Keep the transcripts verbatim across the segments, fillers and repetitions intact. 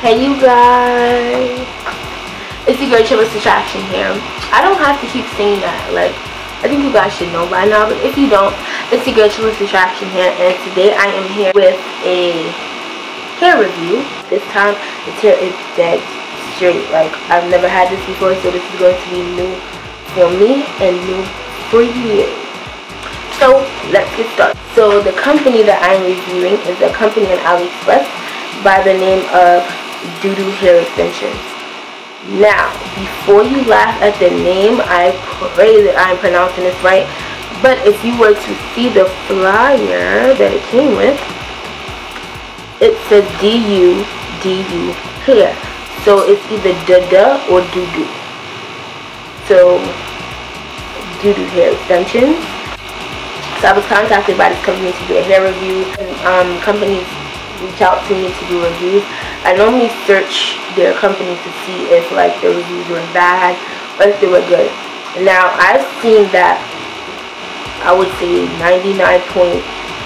Hey you guys, it's your girl Chillis Attraction here. I don't have to keep saying that, like, I think you guys should know by now, but if you don't, it's your girl Chillis Attraction here, and today I am here with a hair review. This time, this hair is dead straight. Like, I've never had this before, so this is going to be new for me and new for you. So, let's get started. So, the company that I'm reviewing is a company on AliExpress by the name of Doodoo Hair Extensions. Now, before you laugh at the name, I pray that I'm pronouncing this right, but if you were to see the flyer that it came with, it says D U D U hair. So it's either Dada or Doodoo. So, Doodoo Hair Extensions. So I was contacted by this company to do a hair review, and um, companies reach out to me to do reviews. I normally search their companies to see if like the reviews were bad or if they were good. Now I've seen that I would say ninety-nine point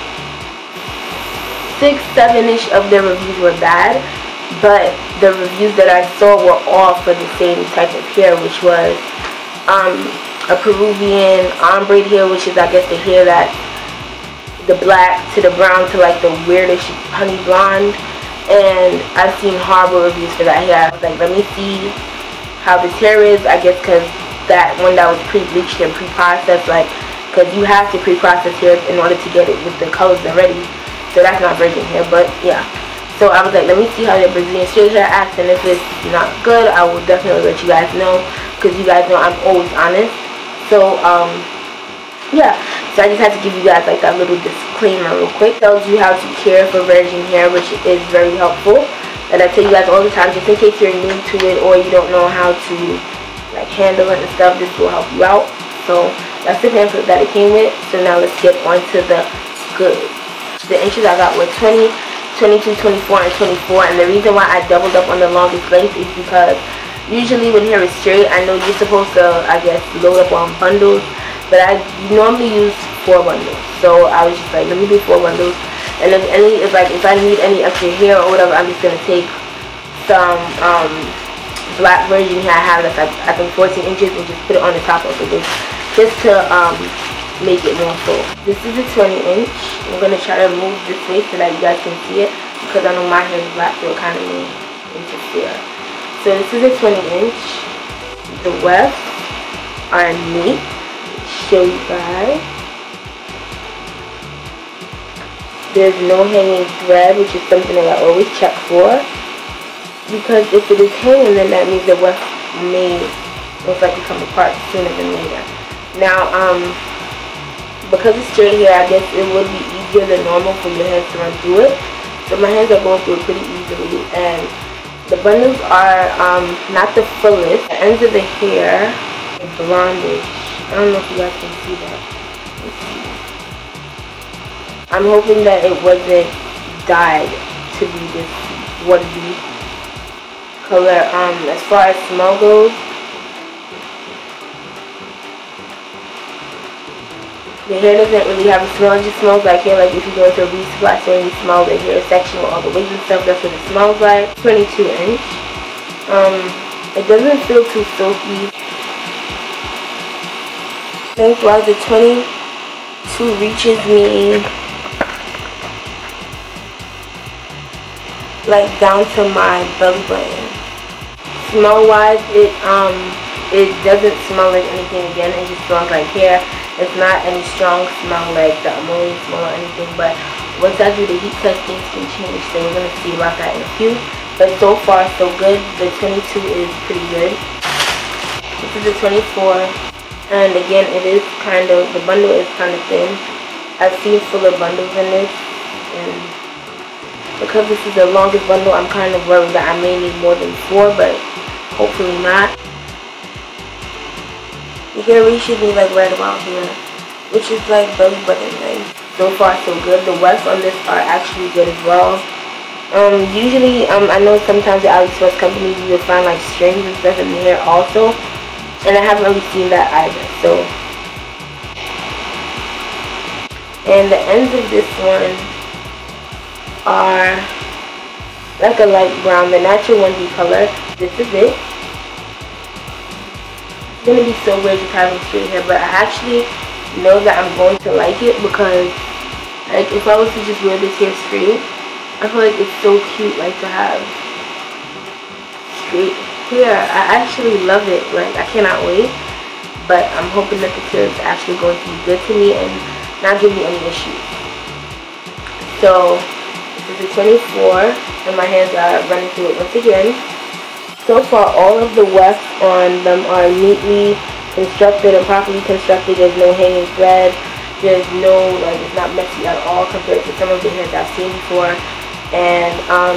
six seven ish of their reviews were bad, but the reviews that I saw were all for the same type of hair, which was um, a Peruvian ombre hair, which is I guess the hair that the black to the brown to like the weirdish honey blonde. And I've seen horrible reviews for that hair. I was like, let me see how this hair is. I guess because that one that was pre-bleached and pre-processed, like, because you have to pre-process hair in order to get it with the colors already. So that's not virgin hair, but yeah. So I was like, let me see how their Brazilian straight hair acts, and if it's not good, I will definitely let you guys know, because you guys know I'm always honest. So um yeah, so I just had to give you guys like that little disclaimer real quick. It tells you how to care for virgin hair, which is very helpful. And I tell you guys all the time, just in case you're new to it or you don't know how to like handle it and stuff, this will help you out. So that's the pamphlet that it came with. So now let's get on to the goods. The inches I got were twenty, twenty-two, twenty-four, and twenty-four. And the reason why I doubled up on the longest length is because usually when hair is straight, I know you're supposed to, I guess, load up on bundles. But I normally use four bundles, so I was just like, let me do four bundles. And if any, if like, if I need any extra hair or whatever, I'm just gonna take some um, black virgin hair I have that's like I think fourteen inches and just put it on the top of it, just to um, make it more full. This is a twenty inch. I'm gonna try to move this way so that you guys can see it, because I know my hair is black, so it kind of may interfere. So this is a twenty inch. The wefts are neat. Show you guys. There's no hanging thread, which is something that I always check for, because if it is hanging, then that means the weft may most likely come apart sooner than later. Now, um, because it's straight hair, I guess it would be easier than normal for your hands to run through it. So my hands are going through it pretty easily, and the bundles are um, not the fullest. The ends of the hair are blondish. I don't know if you guys can see that. Let's see. I'm hoping that it wasn't dyed to be this would-be color. Um, as far as smell goes, the hair doesn't really have a smell. It just smells like hair. Like if you go to a beauty supply store and you smell the hair section with all the wigs and stuff, that's what it smells like. twenty-two inch. Um, it doesn't feel too silky. Lengthwise, the twenty-two reaches me like down to my belly button. Smell wise, it um it doesn't smell like anything. Again, it just smells like hair. It's not any strong smell like the ammonia smell or anything, but once I do the heat test, things can change, so we're gonna see about that in a few. But so far so good. The twenty-two is pretty good. This is the twenty-four. And again, it is kind of, the bundle is kind of thin. I've seen fuller bundles in this, and because this is the longest bundle, I'm kind of worried that I may need more than four, but hopefully not. The hair reaches me like right about here, which is like belly button length. So far so good. The wefts on this are actually good as well. Um, usually, um, I know sometimes the AliExpress companies you will find like strings and stuff in the hair also. And I haven't really seen that either, so. And the ends of this one are like a light brown, the natural one D color. This is it. It's gonna be so weird just having straight hair, but I actually know that I'm going to like it because, like, if I was to just wear this hair straight, I feel like it's so cute, like, to have straight hair. I actually love it. Like, I cannot wait. But I'm hoping that the hair is actually going to be good to me and not give me any issues. So this is a twenty-four, and my hands are running through it once again. So far, all of the wefts on them are neatly constructed and properly constructed. There's no hanging thread. There's no, like, it's not messy at all compared to some of the hairs I've seen before. And um,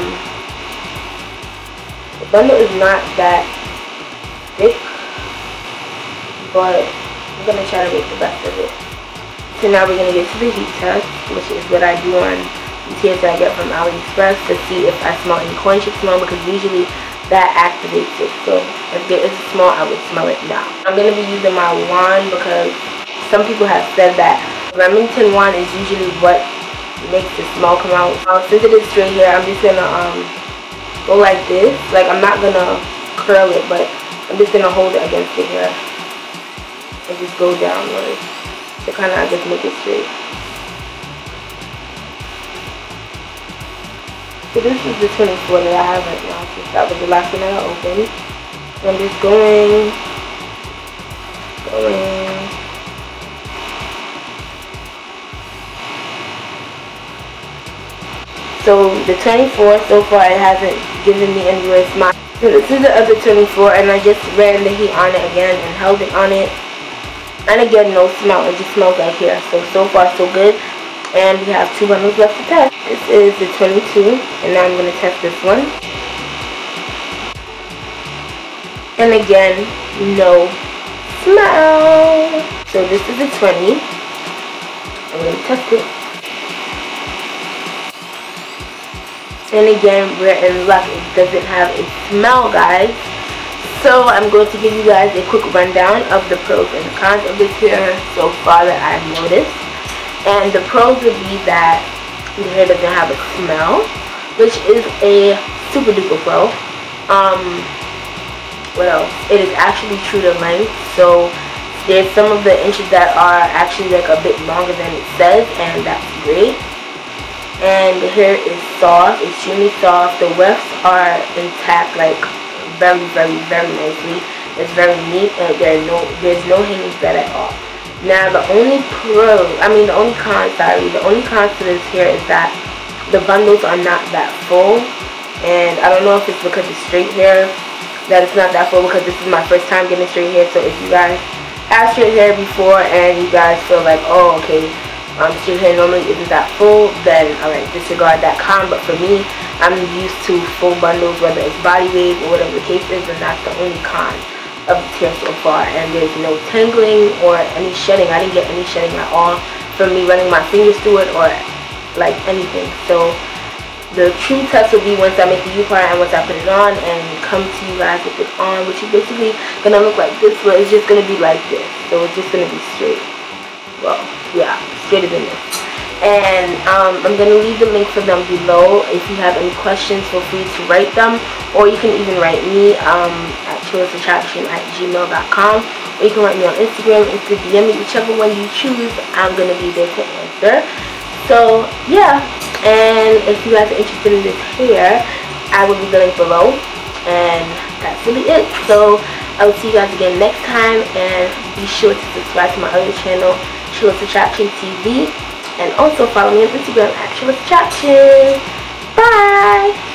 the bundle is not that thick, but I'm going to try to make the best of it. So now we're going to get to the heat test, which is what I do on these hairs that I get from AliExpress to see if I smell any corn chip smell, because usually that activates it. So if there is a smell, I would smell it now. I'm going to be using my wand because some people have said that Remington wand is usually what makes the smell come out. Uh, since it is straight hair, I'm just going to um, go like this. Like, I'm not going to curl it, but I'm just going to hold it against the hair and just go downwards to kind of, I guess, make it straight. So this is the twenty-four that I have right now, since that was the last one that I opened. So I'm just going, going. So the twenty-four, so far it hasn't given me any weird smell. So this is the other twenty-four, and I just ran the heat on it again and held it on it. And again, no smell, it just smells like hair. So, so far so good. And we have two bundles left to test. This is the twenty-two, and now I'm going to test this one. And again, no smell. So this is the twenty. I'm going to test it. And again, we're in luck. It doesn't have a smell, guys. So I'm going to give you guys a quick rundown of the pros and cons of this hair so far that I've noticed. And the pros would be that the hair doesn't have a smell, which is a super duper pro. Um, what else? It is actually true to length. So there's some of the inches that are actually like a bit longer than it says, and that's great. And the hair is soft, extremely soft. The wefts are intact, like very, very, very nicely. It's very neat, and there are no, there's no hanging thread at all. Now the only pro, I mean the only con, sorry, the only con to this hair is that the bundles are not that full. And I don't know if it's because it's straight hair that it's not that full, because this is my first time getting straight hair. So if you guys have straight hair before and you guys feel like, oh, okay, um, straight hair normally isn't that full, then alright, disregard that con. But for me, I'm used to full bundles, whether it's body wave or whatever the case is, and that's the only con of the hair so far. And there's no tangling or any shedding. I didn't get any shedding at all from me running my fingers through it or like anything. So the true test will be once I make the U-part and once I put it on and come to you guys with it on, which is basically gonna look like this, but it's just gonna be like this. So it's just gonna be straight. Well, yeah, straighter than this. And um, I'm going to leave the link for them below. If you have any questions, feel free to write them. Or you can even write me um, at chillless attraction at gmail dot com. Or you can write me on Instagram, Insta D M me, whichever one you choose. I'm going to be there to answer. So, yeah. And if you guys are interested in this hair, I will leave the link below. And that's really it. So, I will see you guys again next time. And be sure to subscribe to my other channel, Chillless Attraction T V. And also follow me on Instagram at Chillless Attraction. Bye!